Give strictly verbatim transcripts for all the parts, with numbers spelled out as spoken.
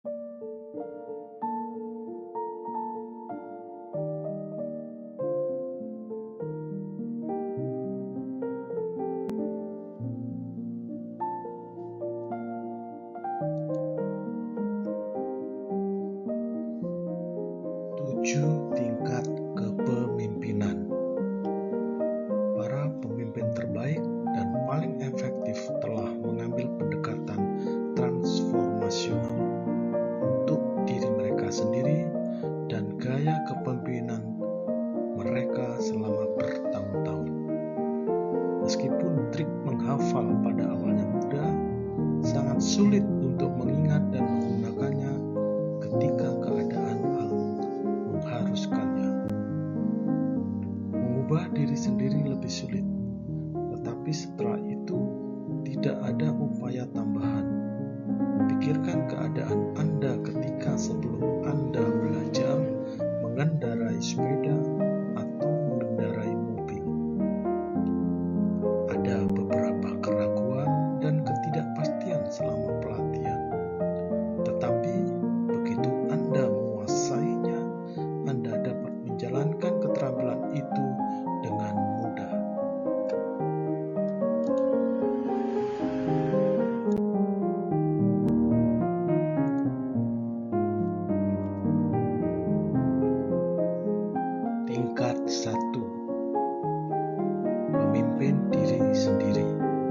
Tujuh tingkat kepemimpinan. Para pemimpin terbaik dan paling efektif telah mengambil pendekatan transformasional untuk diri mereka sendiri dan gaya kepemimpinan mereka selama bertahun-tahun. Meskipun trik menghafal pada awalnya mudah, sangat sulit untuk mengingat dan menggunakannya ketika keadaan mengharuskannya. Mengubah diri sendiri lebih sulit, tetapi setelah itu tidak ada upaya tambahan. Pikirkan keadaan Anda ketika sebelum Anda belajar mengendarai sepeda atau mengendarai mobil. Ada beberapa keraguan dan ketidakpastian selama pelatihan, tetapi begitu Anda menguasainya, Anda dapat menjalankan keterampilan itu dengan mudah. Tingkat satu. Pemimpin diri sendiri.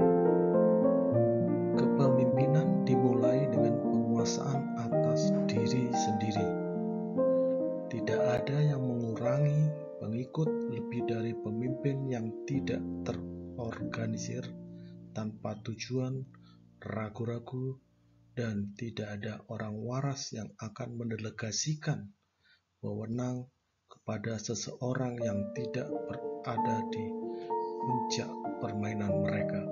Kepemimpinan dimulai dengan penguasaan atas diri sendiri. Tidak ada yang mengurangi pengikut lebih dari pemimpin yang tidak terorganisir, tanpa tujuan, ragu-ragu, dan tidak ada orang waras yang akan mendelegasikan wewenang kepada seseorang yang tidak berada di puncak permainan mereka.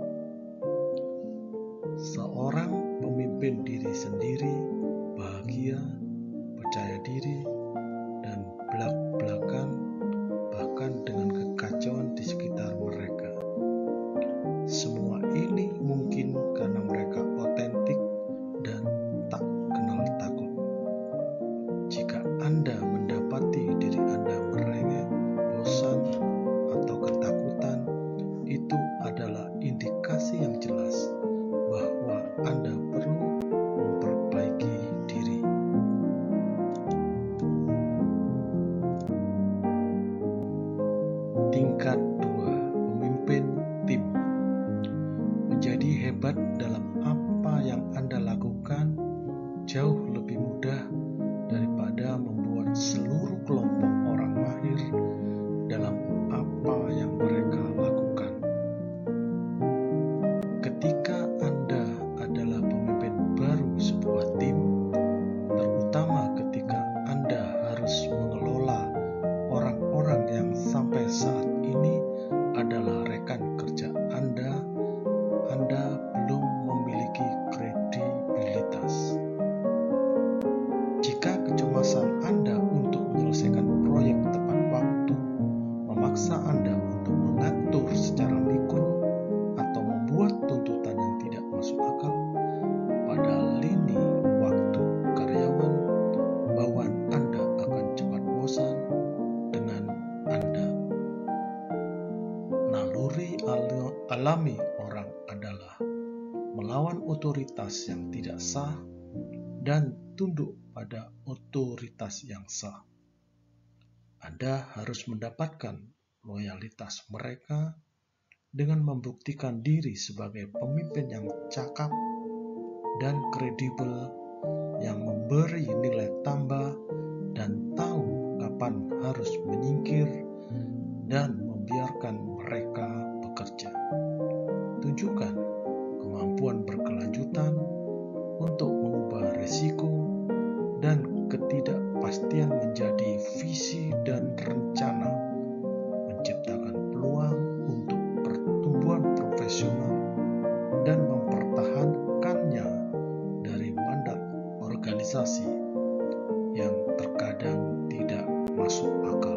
Seorang pemimpin diri sendiri bahagia, percaya diri, dan belak-belakan bahkan dengan kekacauan di sekitar mereka. Semua ini mungkin karena mereka otentik dan tak kenal takut. Jika Anda mendapati diri Anda merengek, bosan, atau ketakutan, itu adalah indikasi yang jelas bahwa Anda perlu memperbaiki diri. Tingkat dua. Pemimpin tim. Menjadi hebat dalam apa yang Anda lakukan jauh lebih mudah daripada membuat seluruh kelompok orang mahir dalam apa yang mereka lakukan. Ketika Anda adalah pemimpin baru sebuah tim, terutama ketika Anda harus mengelola orang-orang yang sampai saat ini adalah rekan kerja Anda, Anda belum memiliki kredibilitas. Jika kecemasan Anda untuk menyelesaikan proyek tepat waktu memaksa Anda untuk mengatur secara mikro atau membuat tuntutan yang tidak masuk akal pada lini waktu karyawan, bawaan Anda akan cepat bosan dengan Anda. Naluri alami orang adalah melawan otoritas yang tidak sah dan tunduk pada otoritas yang sah. Anda harus mendapatkan loyalitas mereka dengan membuktikan diri sebagai pemimpin yang cakap dan kredibel, yang memberi nilai tambah dan tahu kapan harus menyingkir dan membiarkan mereka bekerja. Tunjukkan kemampuan berkelanjutan untuk mengubah risiko dan ketidakpastian menjadi visi dan rencana, menciptakan peluang untuk pertumbuhan profesional dan mempertahankannya dari mandat organisasi yang terkadang tidak masuk akal.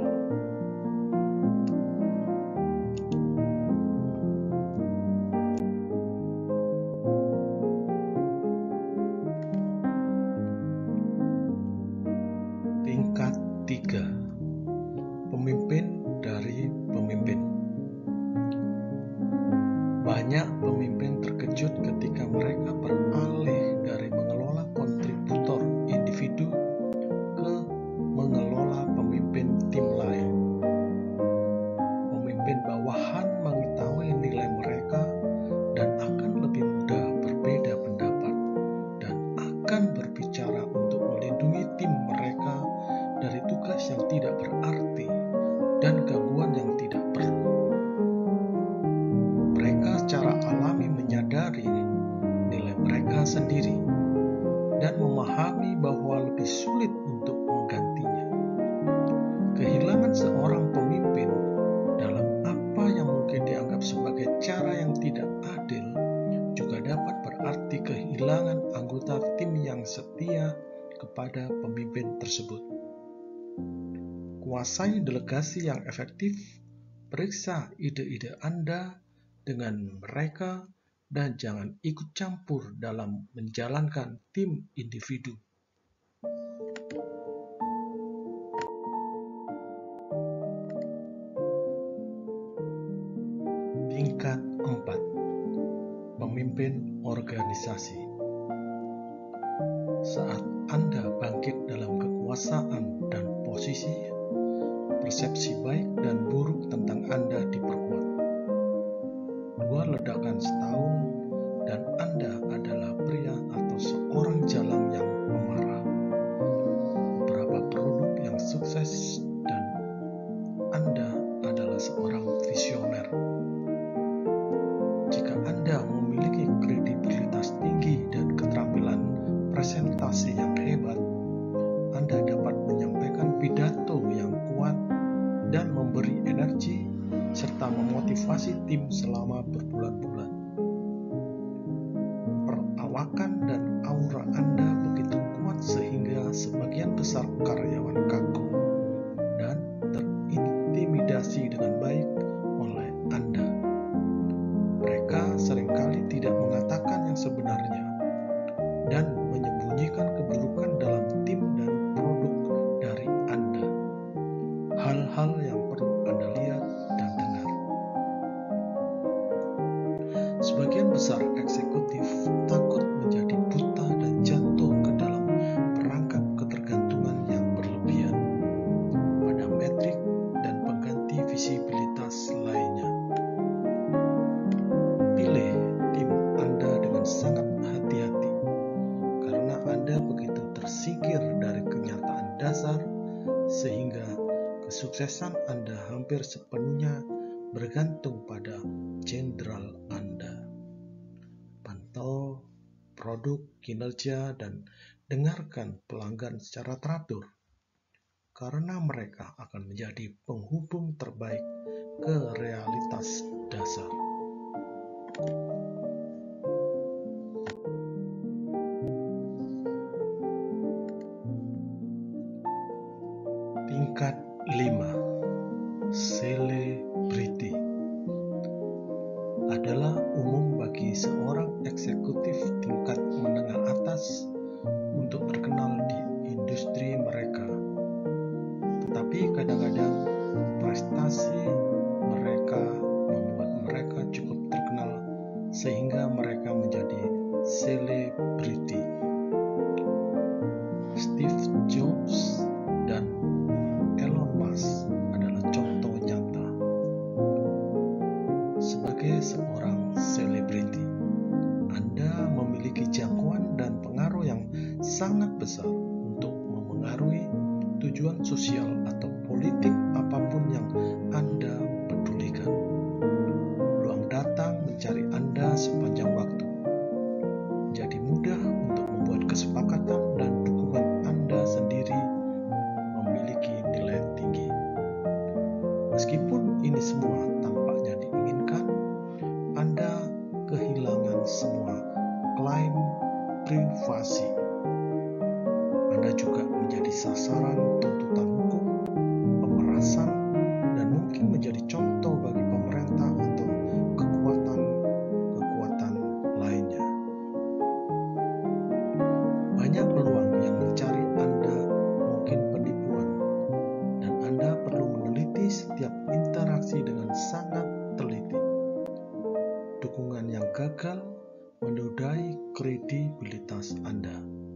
sendiri dan memahami bahwa lebih sulit untuk menggantinya. Kehilangan seorang pemimpin dalam apa yang mungkin dianggap sebagai cara yang tidak adil juga dapat berarti kehilangan anggota tim yang setia kepada pemimpin tersebut. Kuasai delegasi yang efektif, periksa ide-ide Anda dengan mereka, dan jangan ikut campur dalam menjalankan tim individu. Tingkat empat. Pemimpin organisasi. Saat Anda bangkit dalam kekuasaan dan posisi, persepsi baik dan buruk tentang Anda diperkuat. Dua ledakan setahun dan Anda adalah pria atau seorang jalang yang pemarah. Beberapa produk yang sukses dan Anda adalah seorang visioner. Jika Anda memiliki kredibilitas tinggi dan keterampilan presentasi yang hebat, Anda dapat menyampaikan pidato yang kuat dan memberi energi serta memotivasi tim selama berbulan-bulan. Perawakan dan aura Anda begitu kuat sehingga sebagian besar karyawan kagum dan terintimidasi dengan baik oleh Anda. Mereka seringkali tidak mengatakan yang sebenarnya dan menyembunyikan keburukan dalam tim dan produk dari Anda. Hal-hal yang perlu Anda lihat dan dengar. Sebagian besar eksekutif takut menjadi buta dan jatuh ke dalam perangkap ketergantungan yang berlebihan pada metrik dan pengganti visibilitas lainnya. Pilih tim Anda dengan sangat hati-hati karena Anda begitu tersingkir dari kenyataan dasar sehingga kesuksesan Anda hampir sepenuhnya bergantung pada jenderal Anda. Pantau produk, kinerja, dan dengarkan pelanggan secara teratur, karena mereka akan menjadi penghubung terbaik ke realitas dasar. Tingkat lima. Selebriti. Adalah umum bagi seorang eksekutif tingkat menengah atas untuk terkenal di industri mereka. Tetapi kadang-kadang prestasi mereka membuat mereka cukup terkenal sehingga mereka menjadi selebriti. Steve Jobs dan Elon Musk adalah contoh nyata. Sebagai seorang selebriti, Anda memiliki jangkauan dan pengaruh yang sangat besar untuk memengaruhi tujuan sosial atau politik apapun yang Anda pedulikan. Peluang datang mencari Anda sepanjang waktu. Jadi mudah untuk membuat kesepakatan dan dukungan Anda sendiri memiliki nilai tinggi. Meskipun ini semua tampaknya diinginkan, Anda kehilangan semua klaim privasi. Anda juga menjadi sasaran tuntutan hukum, pemerasan, dan mungkin menjadi contoh bagi pemerintah atau kekuatan-kekuatan lainnya. Banyak peluang yang mencari Anda, mungkin penipuan, dan Anda perlu meneliti setiap interaksi dengan sangat teliti. Dukungan yang gagal menodai kredibilitas Anda.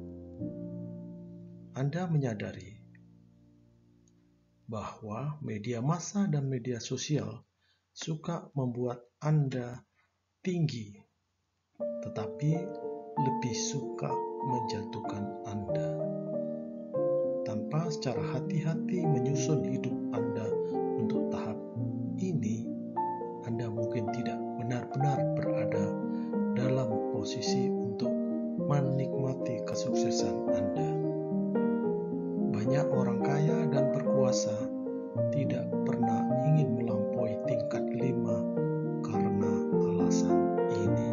Anda menyadari bahwa media massa dan media sosial suka membuat Anda tinggi, tetapi lebih suka menjatuhkan Anda. Tanpa secara hati-hati menyusun hidup Anda untuk tahap ini, Anda mungkin tidak benar-benar berada dalam posisi untuk menikmati kesuksesan Anda. Banyak orang kaya dan berkuasa tidak pernah ingin melampaui tingkat lima karena alasan ini.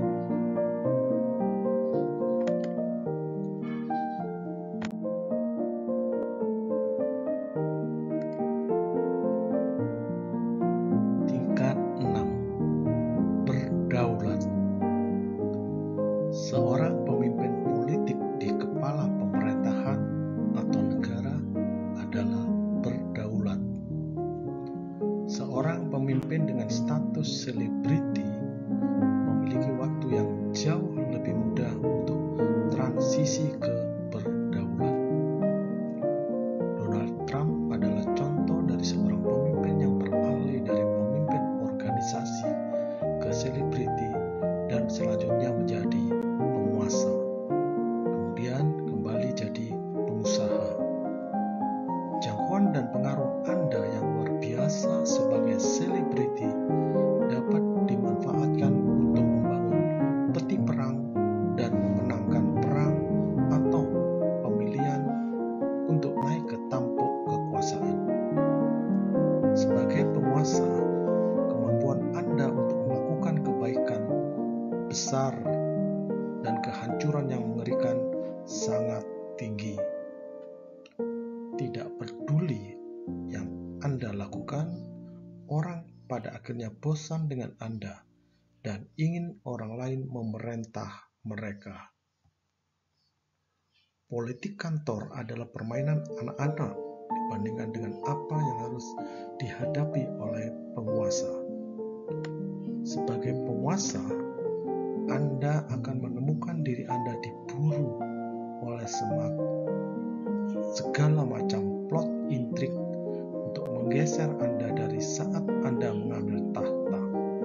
Tingkat enam. Berdaulat. Seorang pemimpin politik di kepala pemerintahan atau negara adalah berdaulat. Seorang pemimpin dengan status selebriti memiliki waktu yang jauh lebih mudah untuk transisi ke berdaulat. Donald Trump adalah contoh dari seorang pemimpin yang beralih dari pemimpin organisasi ke selebriti dan selanjutnya menjadi penguasa, kemudian kembali jadi pengusaha. Jangkauan dan pengaruh Anda yang luar biasa sebagai selebriti dapat dimanfaatkan untuk membangun peti perang dan memenangkan perang atau pemilihan untuk naik ke tampuk kekuasaan. Sebagai penguasa, kemampuan Anda untuk melakukan kebaikan besar dan kehancuran yang mengerikan sangat tinggi. Tidak peduli yang Anda lakukan, orang pada akhirnya bosan dengan Anda dan ingin orang lain memerintah mereka. Politik kantor adalah permainan anak-anak dibandingkan dengan apa yang harus dihadapi oleh penguasa. Sebagai penguasa, Anda akan menemukan diri Anda diburu oleh semak segala macam plot intrik untuk menggeser Anda dari saat Anda mengambil tahta.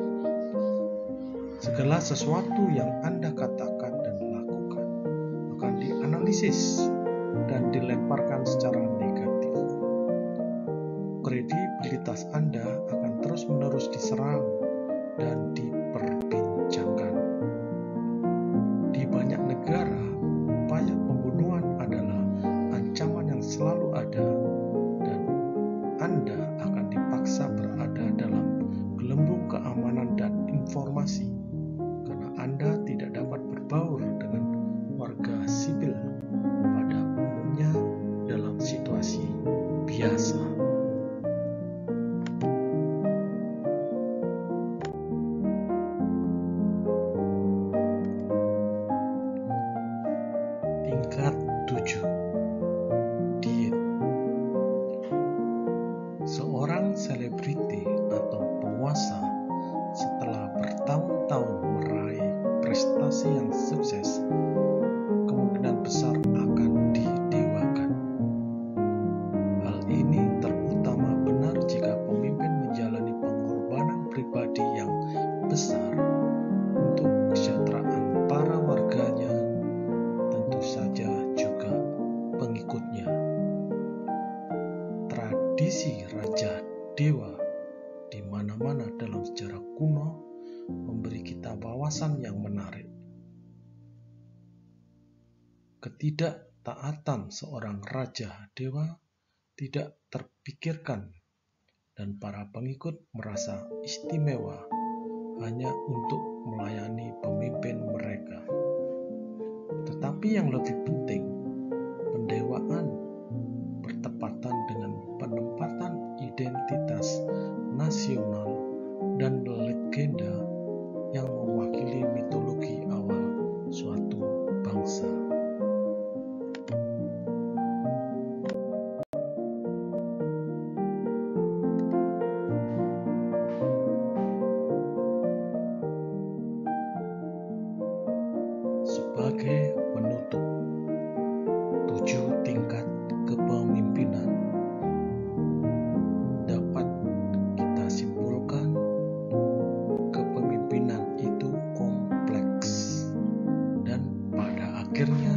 Segala sesuatu yang Anda katakan dan lakukan akan dianalisis dan dilemparkan secara negatif. Kredibilitas Anda akan terus-menerus diserang dan diperbincangkan. Di banyak negara, upaya pembunuhan adalah ancaman yang selalu ada, dan Anda akan dipaksa berada dalam gelembung keamanan dan informasi karena Anda tidak dapat berbaur dengan warga sipil pada umumnya dalam situasi biasa. Tingkat tujuh. Diet. Seorang selebriti atau penguasa setelah bertahun-tahun meraih prestasi yang sukses, kemungkinan besar akan didewakan. Hal ini terutama benar jika pemimpin menjalani pengorbanan pribadi yang besar untuk kesejahteraan para warganya, tentu saja juga pengikutnya. Tradisi Raja Dewa di mana-mana dalam sejarah kuno memberi kita wawasan yang menarik. Ketidaktaatan seorang Raja Dewa tidak terpikirkan dan para pengikut merasa istimewa hanya untuk melayani pemimpin mereka. Tetapi yang lebih penting, pendewaan bertepatan dengan penempatan identitas nasional dan legenda yang mewakili mitologi awal suatu bangsa. Sebagai penutup, tujuh tingkat kepemimpinan dapat kita simpulkan kepemimpinan itu kompleks dan pada akhirnya